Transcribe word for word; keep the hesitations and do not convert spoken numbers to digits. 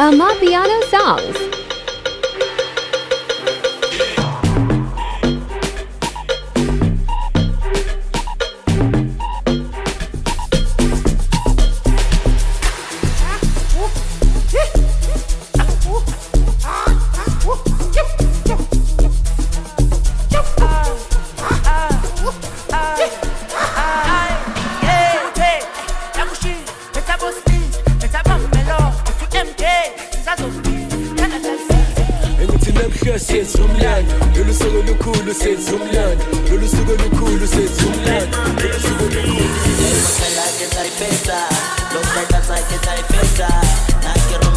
AMAPIANO Songs. Sezumlan, lolu suku lukhulu sezumlan, lolu suku lukhulu sezumlan, lolu suku lukhulu. La que está y pesa, los que están que está y pesa,